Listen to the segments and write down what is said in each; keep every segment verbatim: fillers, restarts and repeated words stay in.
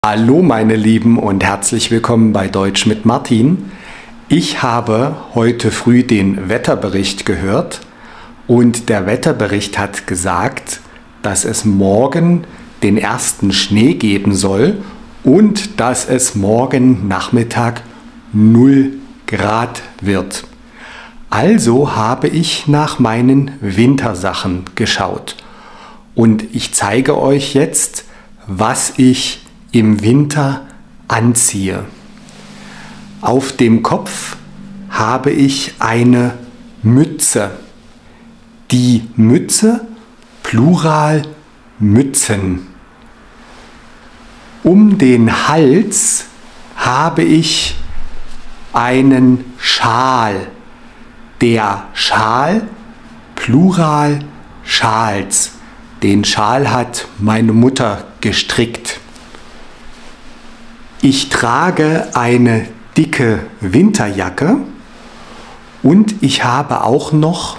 Hallo meine Lieben und herzlich willkommen bei Deutsch mit Martin. Ich habe heute früh den Wetterbericht gehört und der Wetterbericht hat gesagt, dass es morgen den ersten Schnee geben soll und dass es morgen Nachmittag null Grad wird. Also habe ich nach meinen Wintersachen geschaut und ich zeige euch jetzt, was ich im Winter anziehe. Auf dem Kopf habe ich eine Mütze. Die Mütze, Plural Mützen. Um den Hals habe ich einen Schal. Der Schal, Plural Schals. Den Schal hat meine Mutter gestrickt. Ich trage eine dicke Winterjacke und ich habe auch noch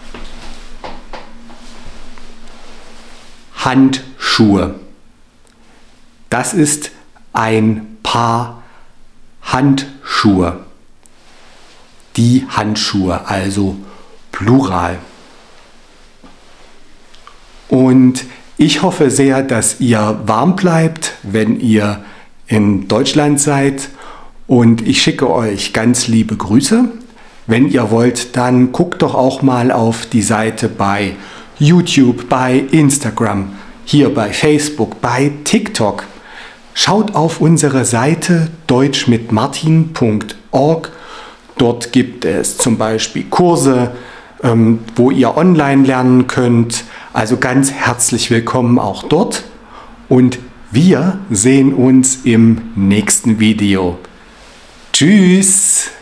Handschuhe. Das ist ein Paar Handschuhe. Die Handschuhe, also Plural. Und ich hoffe sehr, dass ihr warm bleibt, wenn ihr in Deutschland seid, und ich schicke euch ganz liebe Grüße. Wenn ihr wollt, dann guckt doch auch mal auf die Seite bei YouTube, bei Instagram, hier bei Facebook, bei TikTok. Schaut auf unsere Seite deutsch mit martin punkt org. Dort gibt es zum Beispiel Kurse, ähm, wo ihr online lernen könnt. Also ganz herzlich willkommen auch dort. Und wir sehen uns im nächsten Video. Tschüss!